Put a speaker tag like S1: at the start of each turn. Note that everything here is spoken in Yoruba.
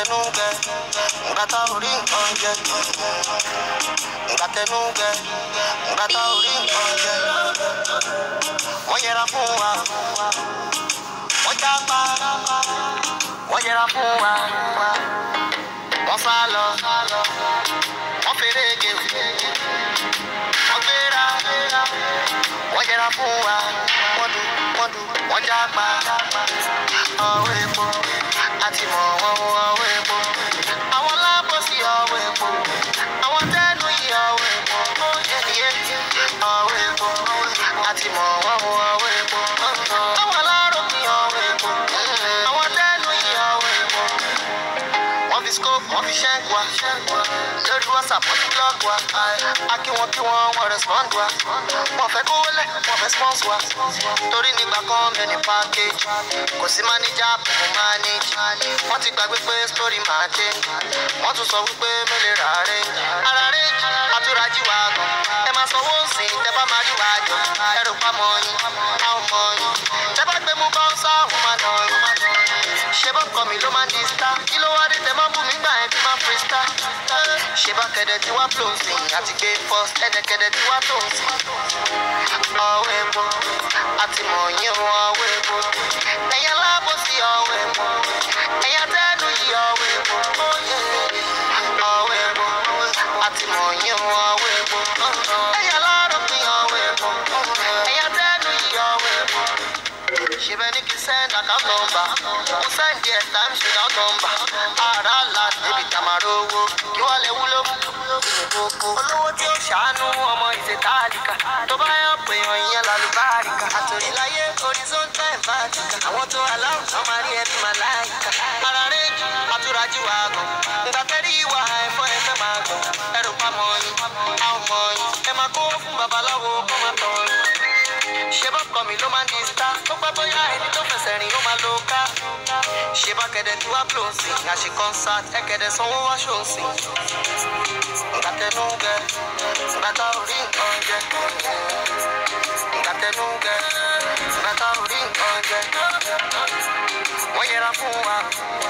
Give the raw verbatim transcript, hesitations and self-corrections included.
S1: Ngatenuge, ngatauri onje. Ngatenuge, ngatauri onje. Wonyera fuwa, wonyapa, wonyera fuwa. Wonsalo, wonferege, wonfera, wonyera fuwa. Wondu, wondu, wonjapa. Awepo, ati mo awepo. Àwọn lábọ̀ sí awepo. Àwọn tẹ́nu yìí awepo. Awepo, ati mo awepo. Àwọn alárò ní awepo. Àwọn tẹ́nu yìí awepo. Wọ́n fi scope, wọ́n fi ṣẹ́ǹkì wa. Lórí WhatsApp, wọ́n fi blog wa. Akí wọn kí wọ́n wọ́n respond wa. Wọ́n fẹ́ kó wọlé, wọ́n fẹ́ sponsor wa. Torí nígbà kan mi ní package. Kò sí manager, mo manage. Wọ́n ti gbàgbé pé story máa change. Wọ́n tún sọ wípé mi lè rà range. Ara range, àtúrájì wa gan. Ẹ máa sanwó sí, tẹ bá máa rí wa jọ. Ẹrù pa mọ́ yín, a ò mọ̀ yín. Tẹ bá gbé mú bọ́ńsà, ó máa nà yín. Ṣé bá kọ́ mi ló máa ń di star? Kí ló wá dé tẹ máa ń bù mí gbà ẹ̀ bí máa free star? Ṣé bá kẹ̀dẹ̀ tí wá flow sí? Àti gbé first, ẹ̀dẹ̀kẹ̀dẹ̀ tí wá tó sí. Ọwọ́ epo, àti mọ̀ yín ọwọ́ epo. Ẹ̀yà lábọ̀ sí ọwọ́ epo. Ẹ̀yà tẹ́nu yìí ọwọ́ epo. Ọwọ́ epo, àti mọ̀ yín ọwọ́ epo. Ẹ̀yà lárò pín ọwọ́ epo. Ẹ̀yà tẹ́nu yìí ọwọ́ epo. Ṣé bẹ́ẹ̀ ni kí send account number? Mo send díẹ̀ times without number. Ara là níbi tàmárò owó. Kí wọ́n lè wúlò fún gbogbo. Olówó tí ó ṣàánú ọmọ ìṣètàlíkà. Tó bá yọ pé ọ̀yìn lálùbáríkà. Àtòrí láyé horizontal vertical. Àwọn tó aláwọ̀ tán máa rí ẹbí máa láyìíká. Ara rèjì, àtúrájì wa gan. Nǹkan tẹ́rí ìwà ẹ̀fọ́ ẹ̀fẹ́ máa gan. Ẹrù pa mọ́ yín, a ò mọ̀ yín. Ẹ máa kó fún babaláwo kó máa tọ̀ yín. Ṣé bá kọ́ mi ló máa ń di star? Tó pẹ́ bóyá ẹni tó fẹsẹ̀ rìn ó máa lo ká. Ṣé bá kẹ̀dẹ̀ tí wá blow sí? Àṣì concert ẹ̀kẹ̀dẹ̀ sanwó wá ṣó sí. Ngatenuge, ngatauri onje. Ngatenuge, ngatauri onje. Wonyera fuwa.